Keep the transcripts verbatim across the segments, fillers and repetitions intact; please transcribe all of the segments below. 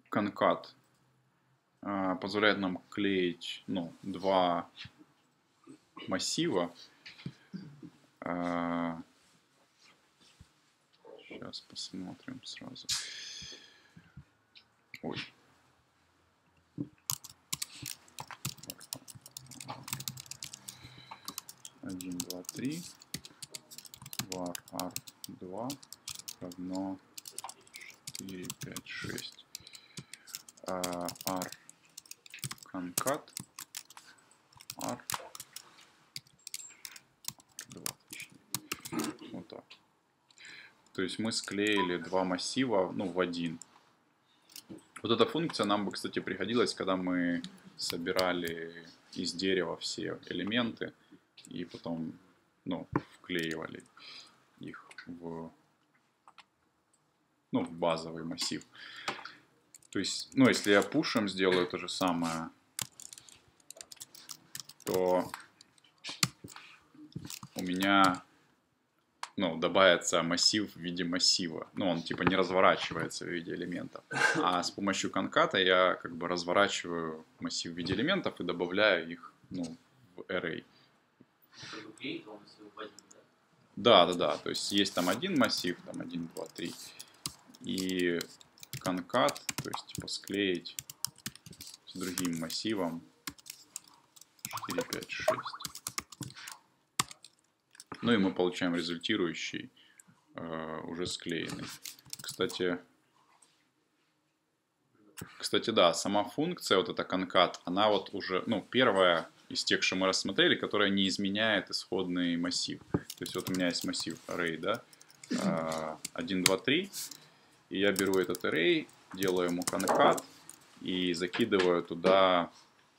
concat э, позволяет нам клеить, ну, два массива. Э, сейчас посмотрим сразу. Ой. один, два, три. var ар два равно четыре, пять, шесть. ar concat ar два. Вот так. То есть мы склеили два массива, ну, в один. Вот эта функция нам бы, кстати, пригодилась, когда мы собирали из дерева все элементы и потом, ну, вклеивали их в, ну, в базовый массив. То есть, ну, если я пушем сделаю то же самое, то у меня, ну, добавится массив в виде массива. Ну, он типа не разворачивается в виде элементов. А с помощью конката я как бы разворачиваю массив в виде элементов и добавляю их, ну, в array. Да, да, да. То есть есть там один массив, там один, два, три. И конкат, то есть типа склеить с другим массивом четыре, пять, шесть. Ну и мы получаем результирующий, э, уже склеенный. Кстати, кстати, да, сама функция, вот эта concat, она вот уже, ну, первая из тех, что мы рассмотрели, которая не изменяет исходный массив. То есть вот у меня есть массив array, да, э, один, два, три, и я беру этот array, делаю ему concat и закидываю туда,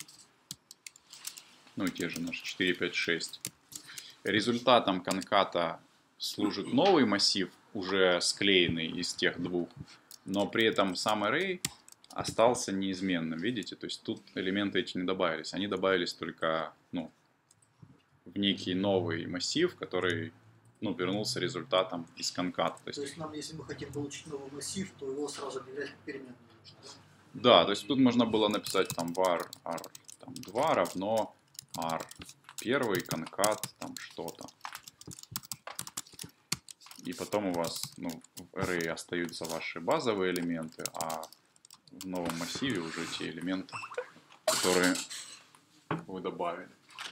ну, те же наши четыре, пять, шесть. Результатом конката служит новый массив, уже склеенный из тех двух, но при этом сам array остался неизменным, видите? То есть тут элементы эти не добавились, они добавились только, ну, в некий новый массив, который, ну, вернулся результатом из конката. То есть, то есть нам, если мы хотим получить новый массив, то его сразу объявлять как переменную нужно, да? Да, то есть тут можно было написать там var ар два равно ar первый конкат там что-то. И потом у вас, ну, в array остаются ваши базовые элементы, а в новом массиве уже те элементы, которые вы добавили.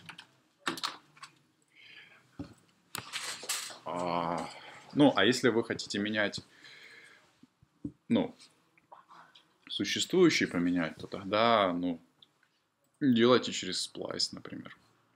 А, ну, а если вы хотите менять, ну, существующий поменять, то тогда, ну, делайте через splice, например.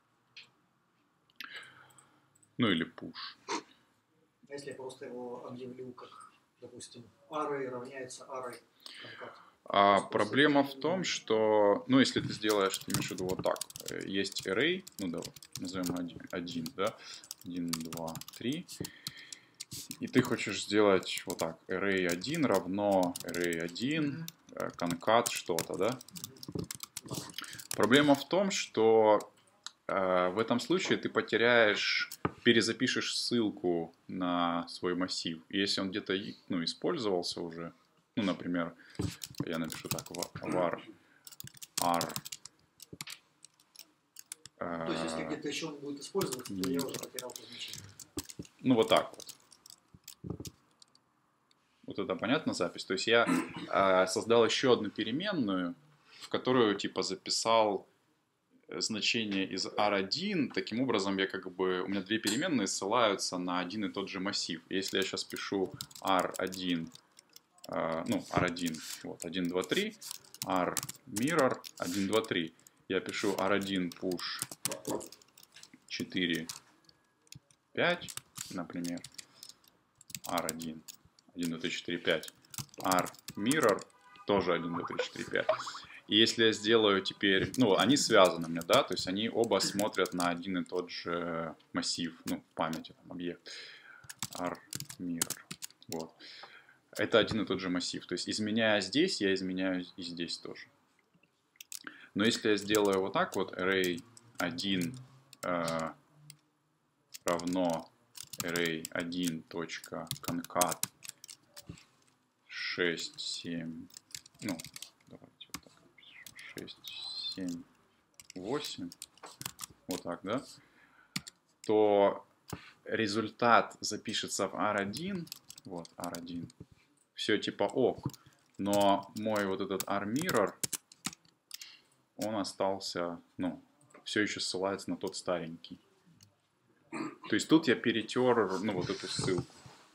Ну или push. А если я просто его объявлю как, допустим, array равняется array concat? А проблема в том, что, ну, если ты сделаешь, ты имеешь в виду вот так, есть array, ну, да, назовем один, один, да, один, два, три, и ты хочешь сделать вот так, array один равно array один, concat что-то, да. Проблема в том, что э, в этом случае ты потеряешь, перезапишешь ссылку на свой массив. Если он где-то, ну, использовался уже, ну, например, я напишу так, var ar. То есть, если где-то еще он будет использоваться, то я уже потерял то значение. Ну, вот так вот. Вот это понятна запись? То есть я э, создал еще одну переменную, в которую типа записал значение из ар один. Таким образом, я как бы, у меня две переменные ссылаются на один и тот же массив. Если я сейчас пишу ар один, э, ну, ар один, вот, один, два, три, ar mirror один, два, три. Я пишу ар один push четыре, пять, например, ар один, один, два, три, четыре, пять, ar mirror тоже один, два, три, четыре, пять. И если я сделаю теперь, ну, они связаны у меня, да, то есть они оба смотрят на один и тот же массив, ну, в памяти, там, объект ar mirror, вот. Это один и тот же массив, то есть изменяя здесь, я изменяю и здесь тоже. Но если я сделаю вот так вот, array один э, равно array один точка concat шесть, семь, ну, давайте вот так напишем, шесть, семь, восемь, вот так, да, то результат запишется в ар один, вот ар один, все типа ок, но мой вот этот ар-mirror, он остался, ну, все еще ссылается на тот старенький. То есть тут я перетер, ну, вот эту ссылку.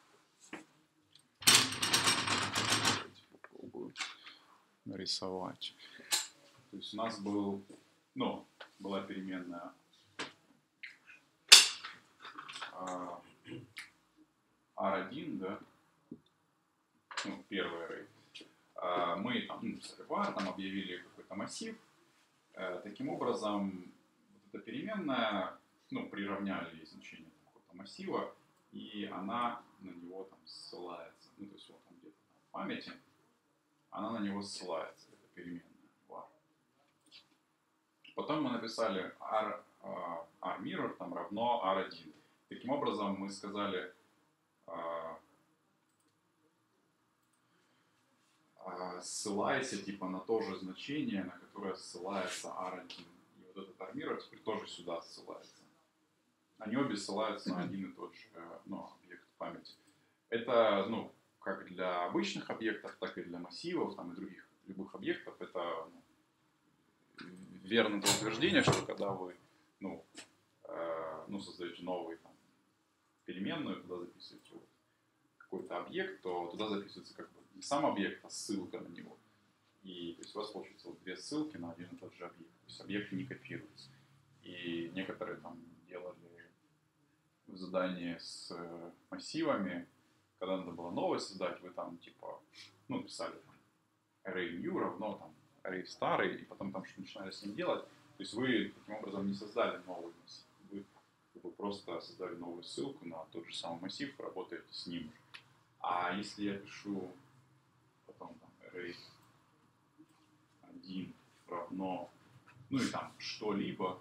Попробую нарисовать. То есть у нас был, ну, была переменная ар один, да, ну, первый array. А, мы там, ну, с var, там объявили какой-то массив. А, таким образом, вот эта переменная, ну, приравняли значение какого-то массива, и она на него там ссылается. Ну, то есть вот он где-то в памяти, она на него ссылается, эта переменная var. Потом мы написали r, uh, ар-mirror там равно ар один. Таким образом, мы сказали, uh, uh, ссылайся типа на то же значение, на которое ссылается ар один. И вот этот ар-mirror теперь тоже сюда ссылается. Они обе ссылаются на один и тот же, ну, объект памяти. Это, ну, как для обычных объектов, так и для массивов, там, и других любых объектов. Это, ну, верное утверждение, что когда вы, ну, э, ну создаете новый, там, переменную, туда записываете вот какой-то объект, то туда записывается как бы не сам объект, а ссылка на него. И то есть у вас получится вот две ссылки на один и тот же объект. То есть объекты не копируются. И некоторые там делали в задании с массивами, когда надо было новое создать, вы там типа, ну, писали там array new равно там array старый, и потом там что начинали с ним делать. То есть вы таким образом не создали новый массив. Вы, вы просто создали новую ссылку на тот же самый массив, работаете с ним. А если я пишу потом там array один равно, ну и там что-либо,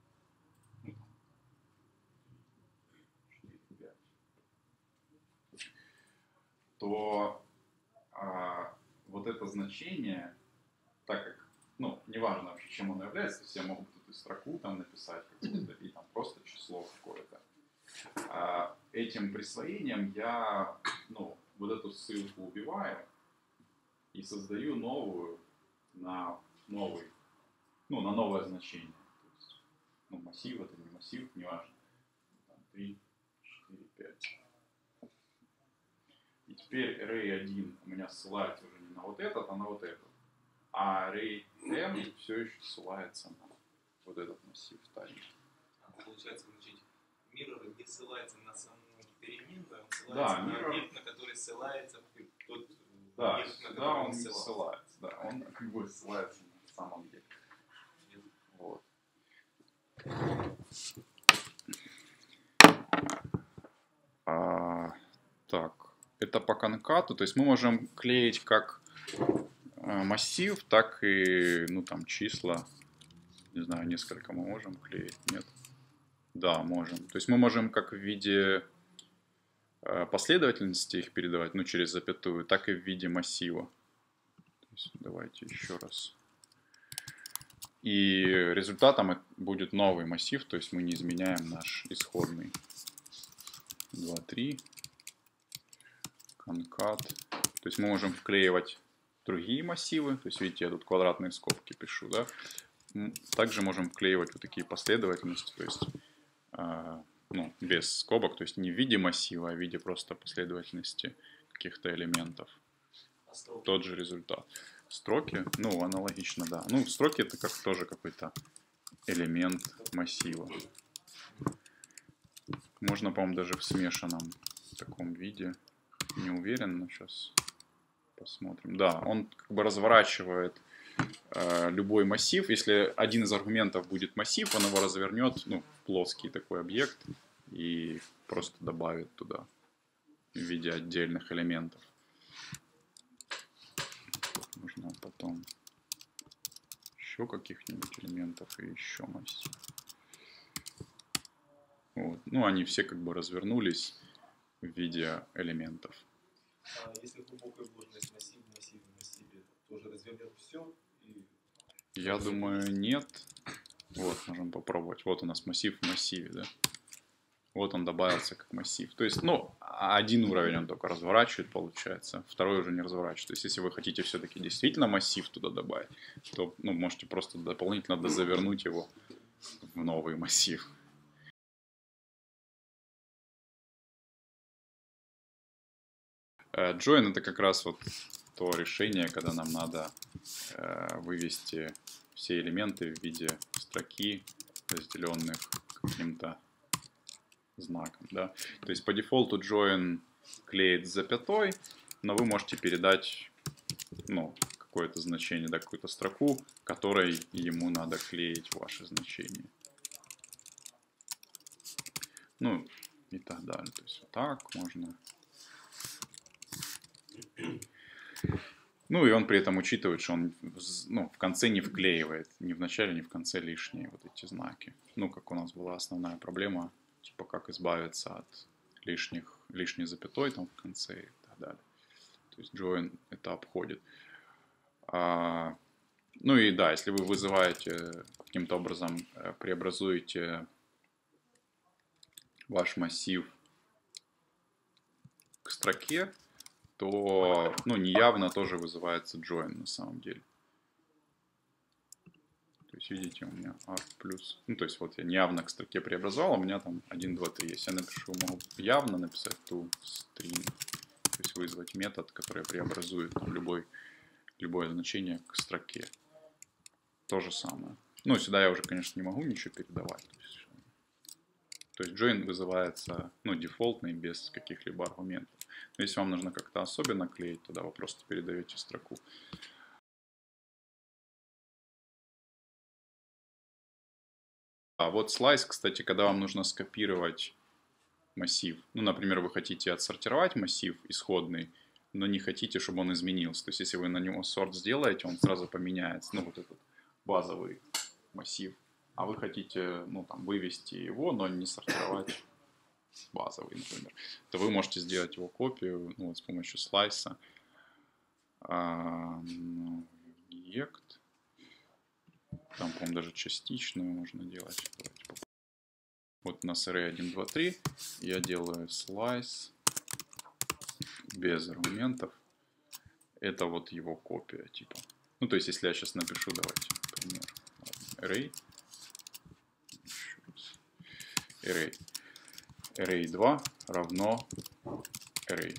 то а, вот это значение, так как, ну, неважно вообще, чем оно является, то есть я могу тут и строку там написать какую-то, и там просто число какое-то. А, этим присвоением я, ну, вот эту ссылку убиваю и создаю новую на новый, ну, на новое значение. То есть, ну, массив это не массив, неважно. Там три, четыре, пять. И теперь array один у меня ссылается уже не на вот этот, а на вот этот. А array m все еще ссылается на вот этот массив старенький. Получается, значит, mirror не ссылается на саму переменную, он ссылается да, на mirror... объект, на который ссылается тот да, объект, на который да, он он не ссылался. ссылается. Да, он как бы ссылается на сам объект. Вот. А, так, это по конкату, то есть мы можем клеить как массив, так и, ну, там, числа. Не знаю, несколько мы можем клеить, нет? Да, можем. То есть мы можем как в виде последовательности их передавать, ну, через запятую, так и в виде массива. То есть давайте еще раз. И результатом будет новый массив, то есть мы не изменяем наш исходный. два, три. Конкат. То есть мы можем вклеивать другие массивы. То есть, видите, я тут квадратные скобки пишу, да. Также можем вклеивать вот такие последовательности, то есть, э, ну, без скобок, то есть не в виде массива, а в виде просто последовательности каких-то элементов. А строки? Тот же результат. Строки, ну, аналогично, да. Ну, строки это как тоже какой-то элемент массива. Можно, по-моему, даже в смешанном таком виде. Не уверен, но сейчас посмотрим. Да, он как бы разворачивает э, любой массив. Если один из аргументов будет массив, он его развернет, ну, в плоский такой объект и просто добавит туда в виде отдельных элементов. Можно потом еще каких-нибудь элементов и еще массив. Вот. Ну, они все как бы развернулись в виде элементов. А если глубокая вложенность массив, массив, массиве, тоже все. И... Я думаю, нет. Вот, можем попробовать. Вот у нас массив в массиве, да. Вот он добавился как массив. То есть, ну, один уровень он только разворачивает, получается. Второй уже не разворачивает. То есть, если вы хотите все-таки действительно массив туда добавить, то, ну, можете просто дополнительно дозавернуть его в новый массив. Join — это как раз вот то решение, когда нам надо э, вывести все элементы в виде строки, разделенных каким-то знаком, да. То есть по дефолту join клеит с запятой, но вы можете передать, ну, какое-то значение, да, какую-то строку, которой ему надо клеить ваши значения. Ну, и так далее. То есть вот так можно. Ну, и он при этом учитывает, что он, ну, в конце не вклеивает, ни в начале, ни в конце лишние вот эти знаки. Ну, как у нас была основная проблема, типа как избавиться от лишних, лишней запятой там в конце и так далее. То есть join это обходит. А, ну и да, если вы вызываете, каким-то образом преобразуете ваш массив к строке, то, ну, неявно тоже вызывается join на самом деле. То есть, видите, у меня r плюс, ну, то есть, вот я неявно к строке преобразовал, у меня там один, два, три. Если я напишу, могу явно написать toString, то есть, вызвать метод, который преобразует там, любой, любое значение к строке. То же самое. Ну, сюда я уже, конечно, не могу ничего передавать. То есть, то есть join вызывается, ну, дефолтный, без каких-либо аргументов. Но если вам нужно как-то особенно клеить, тогда вы просто передаете строку. А вот слайс, кстати, когда вам нужно скопировать массив. Ну, например, вы хотите отсортировать массив исходный, но не хотите, чтобы он изменился. То есть, если вы на него сорт сделаете, он сразу поменяется. Ну, вот этот базовый массив. А вы хотите, ну, там, вывести его, но не сортировать базовый, например. То вы можете сделать его копию, ну, вот с помощью слайса. А, ну, объект. Там, по-моему, даже частичную можно делать. Давайте попробуем. Вот у нас array один, два, три. Я делаю слайс без аргументов. Это вот его копия, типа. Ну, то есть, если я сейчас напишу, давайте, например, array. Array. array два равно array.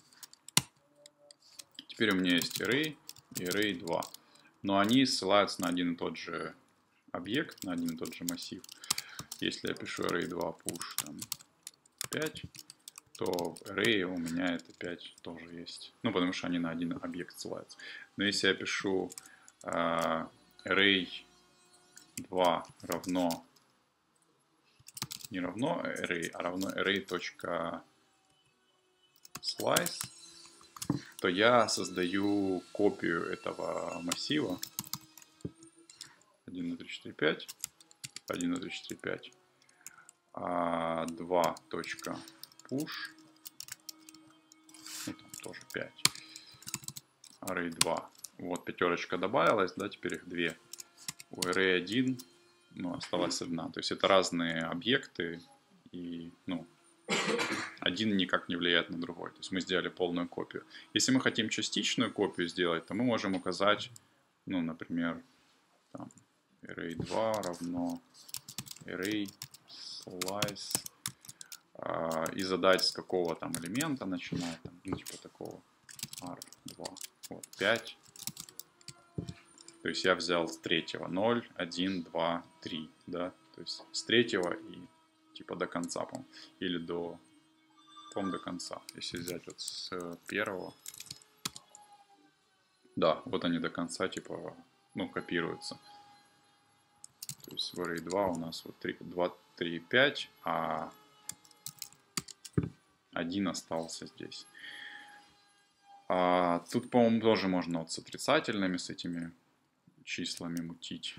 Теперь у меня есть array и array два. Но они ссылаются на один и тот же объект, на один и тот же массив. Если я пишу array два push там, пять, то в array у меня это пять тоже есть. Ну, потому что они на один объект ссылаются. Но если я пишу э, array два равно, не равно array, а равно array.slice, то я создаю копию этого массива один, два, три, четыре, пять, один, два, три, четыре, пять, а два точка push, ну, там тоже пять, array два, вот пятерочка добавилась, да, теперь их две, у array один, ну, осталась одна, то есть это разные объекты, и, ну, один никак не влияет на другой. То есть мы сделали полную копию. Если мы хотим частичную копию сделать, то мы можем указать, ну, например, там, array два равно array slice а, и задать, с какого там элемента начинать, там, ну, типа такого ар два, вот, пять. То есть я взял с третьего ноль, один, два, три, да, то есть с третьего и типа до конца, по-моему, или до, по-моему, до конца. Если взять вот с первого, да, вот они до конца, типа, ну, копируются. То есть в array два у нас вот три, два, три, пять, а один остался здесь. А тут, по-моему, тоже можно вот с отрицательными, с этими числами мутить.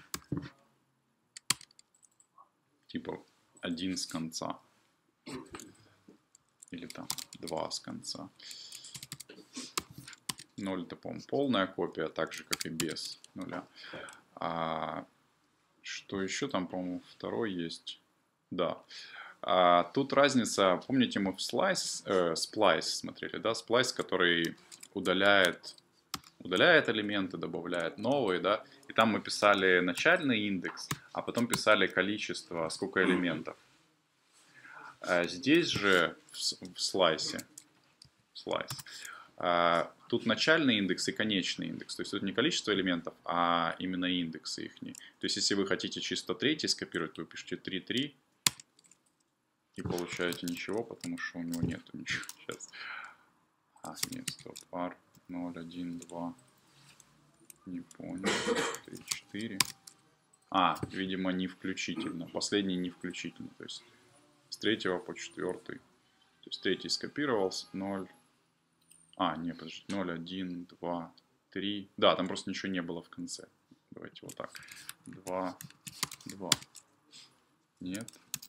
Типа один с конца. Или там два с конца. ноль это, по-моему, полная копия, так же, как и без нуля. А что еще там, по-моему, второй есть? Да. А тут разница, помните, мы в slice, э, splice смотрели, да? Splice, который удаляет, удаляет элементы, добавляет новые, да? И там мы писали начальный индекс, а потом писали количество, сколько элементов. А здесь же в, в слайсе, слайс, а, тут начальный индекс и конечный индекс. То есть тут не количество элементов, а именно индексы их. То есть если вы хотите чисто третий скопировать, то вы пишете три три и получаете ничего, потому что у него нету ничего. Сейчас. А, нет, стоп. R ноль, один, два. Не понял. три, четыре. А, видимо, не включительно. Последний не включительно. То есть с третьего по четвертый. То есть третий скопировался. ноль. А, нет, подожди. ноль, один, два, три. Да, там просто ничего не было в конце. Давайте вот так. два, два. Нет.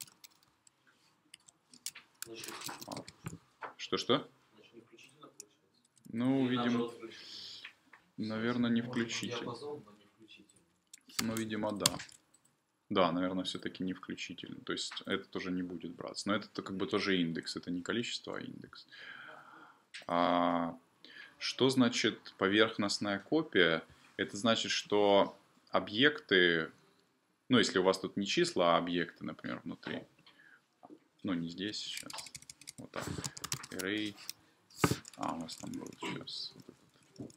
Что-что? Ну, видимо, наверное, не включительно. Ну, видимо, да. Да, наверное, все-таки не включительно. То есть это тоже не будет браться. Но это как бы тоже индекс. Это не количество, а индекс. А что значит поверхностная копия? Это значит, что объекты, ну, если у вас тут не числа, а объекты, например, внутри. Ну, не здесь сейчас. Вот так. Array. А, у нас там будет сейчас. Вот этот.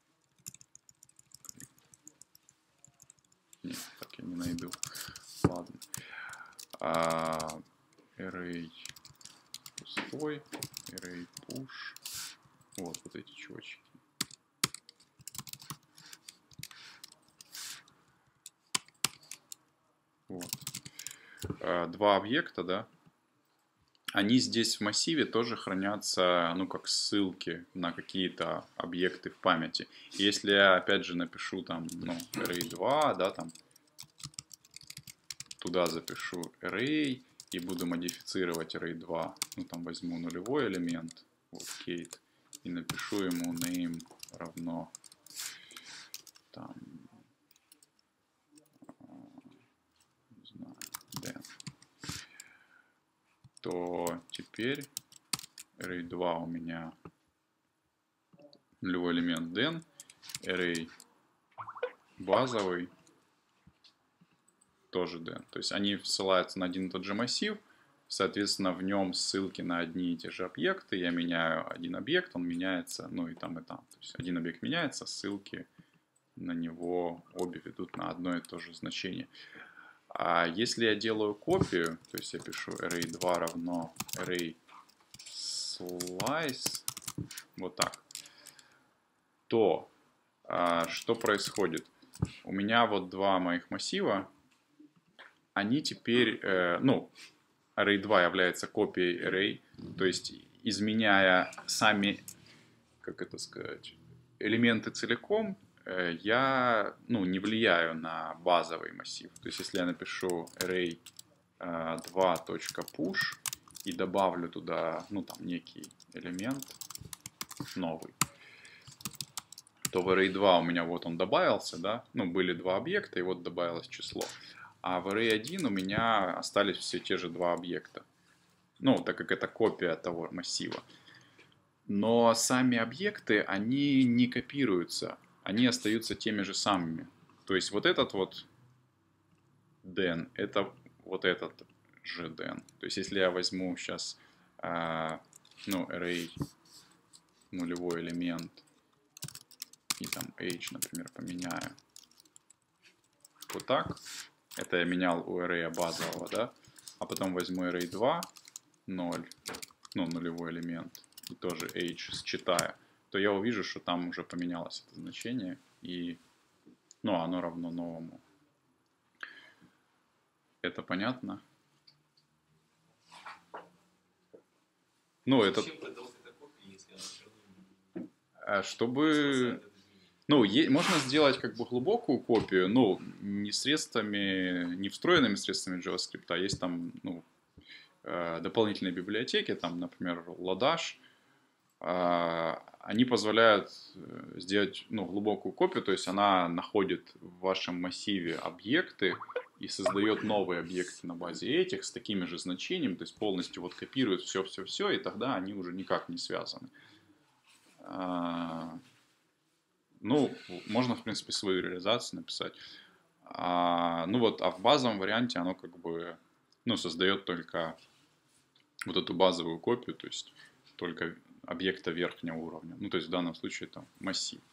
Нет, так я не найду. Ладно. А, array пустой. Array push. Вот, вот эти чувачки. Вот. А, два объекта, да. Они здесь в массиве тоже хранятся, ну, как ссылки на какие-то объекты в памяти. И если я, опять же, напишу там, ну, array два, да, там, туда запишу array и буду модифицировать array два, ну, там возьму нулевой элемент, вот, Kate, и напишу ему name равно, там, не знаю, Dan. То теперь array два у меня нулевой элемент den, array базовый тоже den. То есть они ссылаются на один и тот же массив, соответственно, в нем ссылки на одни и те же объекты. Я меняю один объект, он меняется, ну и там, и там. То есть один объект меняется, ссылки на него обе ведут на одно и то же значение. А если я делаю копию, то есть я пишу array два равно array slice, вот так, то а, что происходит? У меня вот два моих массива, они теперь, э, ну, array два является копией array, то есть изменяя сами, как это сказать, элементы целиком, я, ну, не влияю на базовый массив. То есть, если я напишу array два.push и добавлю туда, ну, там, некий элемент новый, то в array два у меня вот он добавился, да, ну, были два объекта, и вот добавилось число. А в array один у меня остались все те же два объекта. Ну, так как это копия того массива. Но сами объекты, они не копируются. Они остаются теми же самыми. То есть вот этот вот den, это вот этот же den. То есть если я возьму сейчас, э, ну, array нулевой элемент и там h, например, поменяю вот так. Это я менял у array базового, да? А потом возьму array два, ноль, ну, нулевой элемент, и тоже h считаю, то я увижу, что там уже поменялось это значение, и, ну, оно равно новому. Это понятно? Ну, это... Чтобы... Ну, можно сделать как бы глубокую копию, ну, не средствами, не встроенными средствами JavaScript, а есть там, ну, дополнительные библиотеки, там, например, Lodash, они позволяют сделать, ну, глубокую копию, то есть она находит в вашем массиве объекты и создает новые объекты на базе этих с такими же значениями, то есть полностью вот копирует все-все-все, и тогда они уже никак не связаны. Ну, можно, в принципе, свою реализацию написать. А, ну вот, а в базовом варианте оно как бы, ну, создает только вот эту базовую копию, то есть только объекта верхнего уровня. Ну, то есть в данном случае это массив.